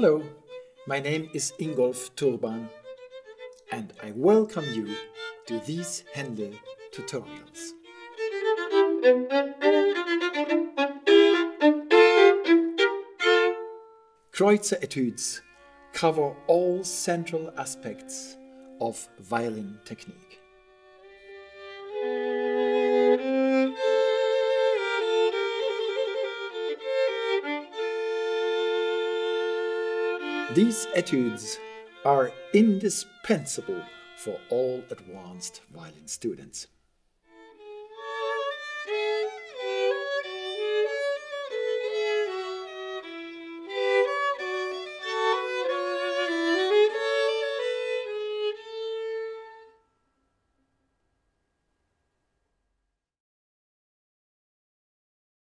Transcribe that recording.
Hello, my name is Ingolf Turban and I welcome you to these Henle tutorials. Kreutzer etudes cover all central aspects of violin technique. These etudes are indispensable for all advanced violin students.